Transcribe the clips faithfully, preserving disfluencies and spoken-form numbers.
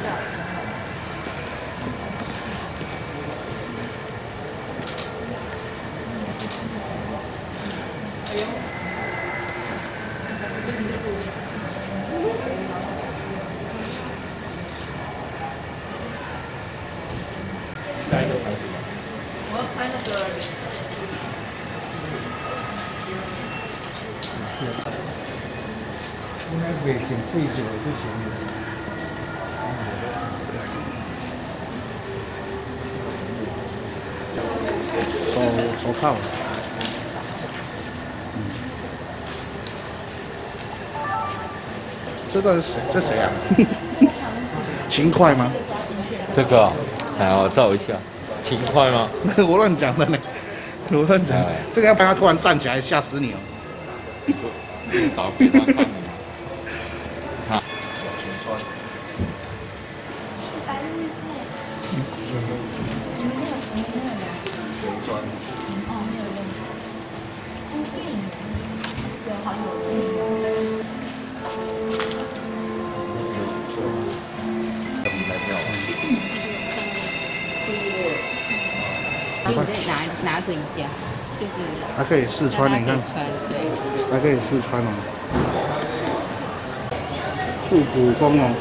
下一个拍什么？ 我要拍那个。 应该袂先对着就行了。手手套。嗯。这个是谁？这谁啊？勤快吗？ 这个，来我照一下，勤快吗？ 我乱讲的呢，我乱讲。这个要不然他突然站起来吓死你哦。 找给他看。啊。 可以再拿拿着一家，就是还可以试穿，你看， 对， 还可以试穿哦，复古风哦。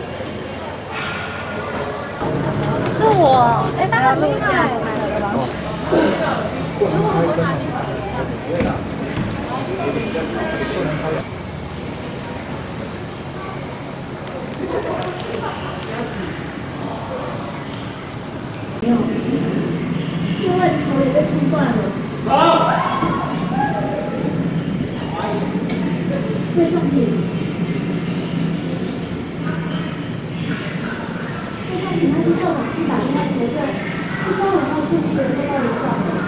是我，哎，他很厉害。 因为球也被冲断了。好。会上品。会上品，他是校长是打电话求证，不知道然后是不是受到影响了。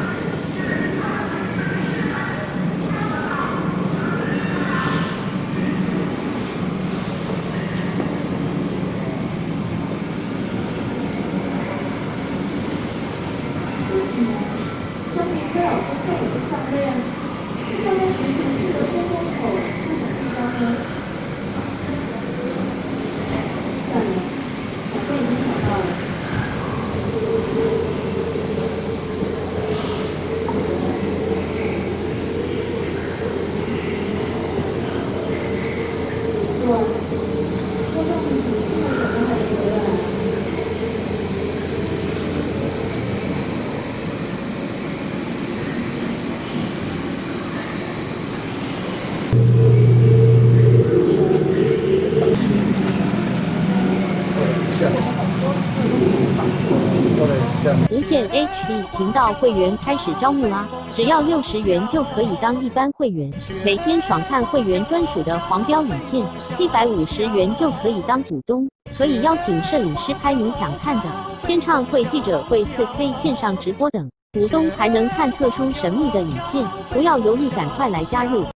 证明菲尔福送我的项链，放在巡城市的东风口不同地方呢？算了，反正已经找到了。哇，多张名字这么小都还回来了。 无线 H D 频道会员开始招募啦！只要六十元就可以当一般会员，每天爽看会员专属的黄标影片；七百五十元就可以当股东，可以邀请摄影师拍你想看的，签唱会、记者会、四 K 线上直播等。股东还能看特殊神秘的影片，不要犹豫，赶快来加入！